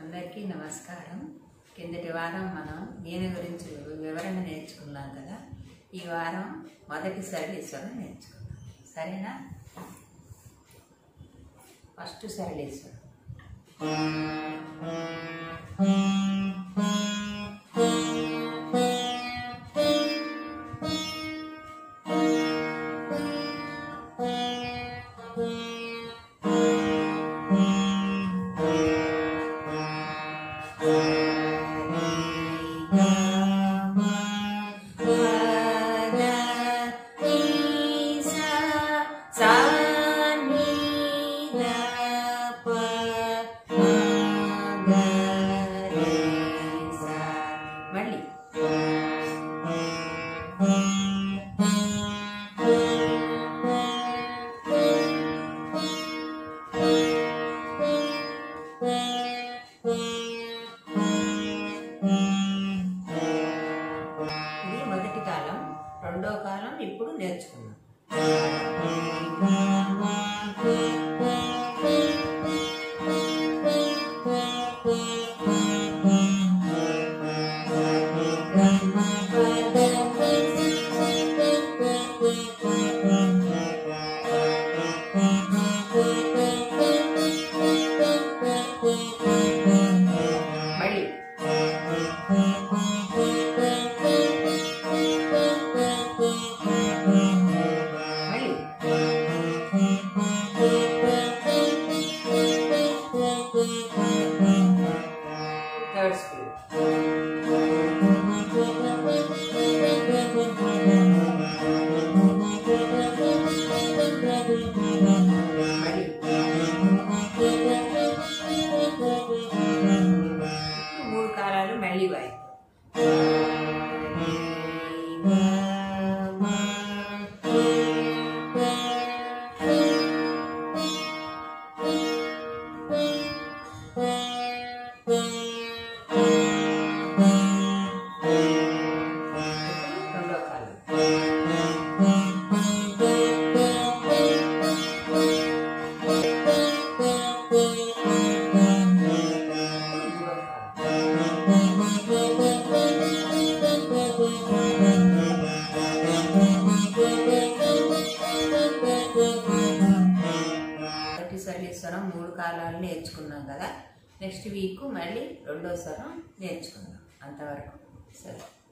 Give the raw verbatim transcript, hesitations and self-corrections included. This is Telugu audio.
అందరికీ నమస్కారం. కిందటి వారం మనం దీని గురించి వివరణ నేర్చుకున్నాం కదా. ఈ వారం మొదటి సరళీశ్వరం నేర్చుకుందాం. సరేనా? ఫస్ట్ సరళీశ్వరం. మళ్ళీ ఇది మొదటి కాలం. రెండో కాలం ఇప్పుడు నేర్చుకున్నాం. Third speed. మూడు కాలాలు మళ్ళీ వాయి. రెండో కాలం. మొదటి సరళీస్వరం మూడు కాలాలు నేర్చుకున్నాం కదా. నెక్స్ట్ వీక్ మళ్ళీ రెండో స్వరం నేర్చుకుందాం. అంతవరకు సరే.